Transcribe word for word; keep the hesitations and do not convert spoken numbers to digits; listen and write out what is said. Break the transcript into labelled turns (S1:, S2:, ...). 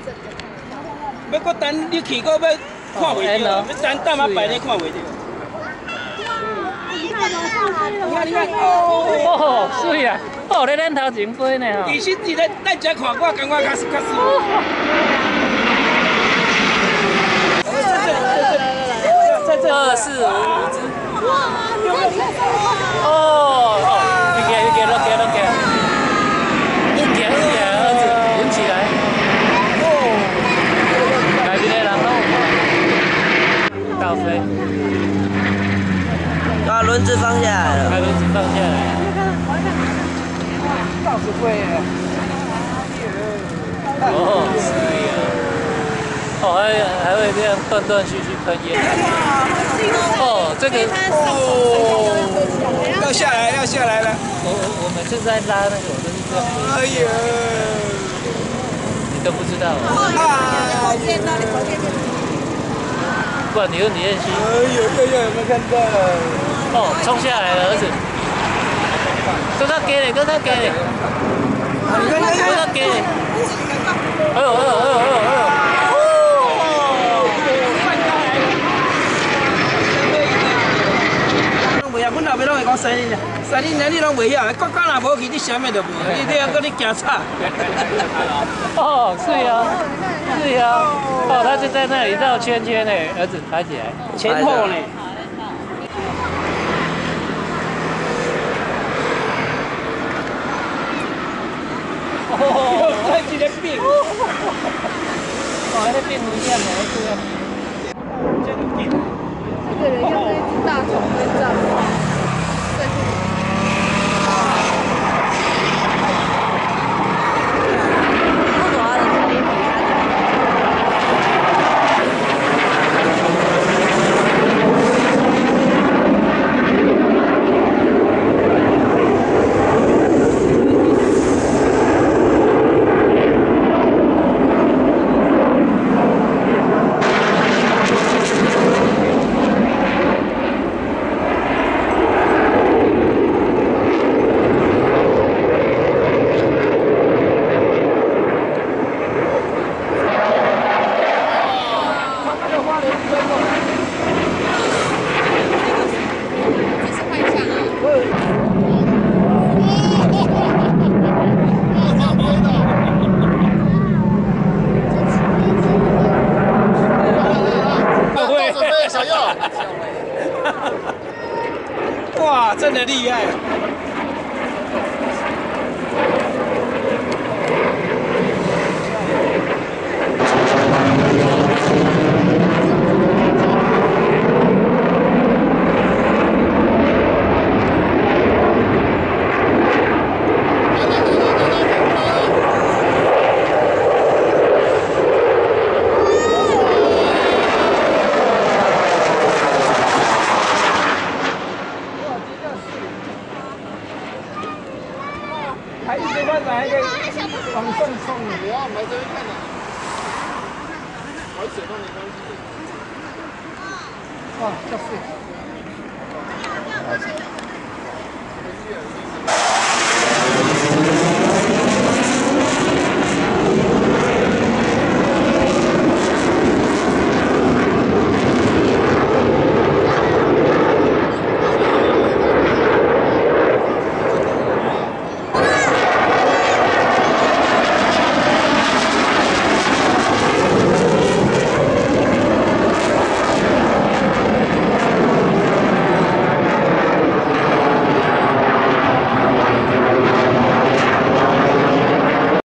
S1: 要搁等你去，搁要看袂到，要等等下摆你看袂到。你看你看，
S2: 哦，水啊！哦，咧咱头前飞呢吼。
S1: 其实是咱咱遮看，我感觉较较舒服。在这
S2: 二四五五只。哦哦，你给你给了给了给了，硬起硬起来，儿子滚起来。哦，改变的然后倒飞，
S3: 把轮子放下来了，
S2: 把轮子放下来。
S1: 倒是会耶。
S2: 哦，是呀。哦，还还会这样断断续续喷烟。哦，这个
S1: 哦，要下来要下来了。
S2: 我我我每次在拉那个，我都是这样。
S1: 哎呀，
S2: 你都不知道
S1: 啊！
S2: 不然你用你练习。
S1: 哎呦，这样有没有看到？
S2: 哦，冲下来了，儿子。跟他给你，跟他给你。
S1: 你看看，
S2: 跟他给你。哎呦哎呦哎呦哎呦哎呦！
S1: 袂晓，阮后壁拢会讲生恁啊，生恁啊，你拢袂晓，国家若无去，你啥物都无，你这样搁你惊吵。
S2: 哦，是呀，是呀，哦，他就在那里绕圈圈呢，儿子抬起来，
S1: 前后呢。哦，还一个病。
S2: 哦，还在变不一样呢，这样。
S1: 这个病。
S4: 这个人像是一只大虫在站。
S1: 哇，真的厉害！还一直在哪一个往上冲？我要来这边看的，玩水都没关系。哇，叫水！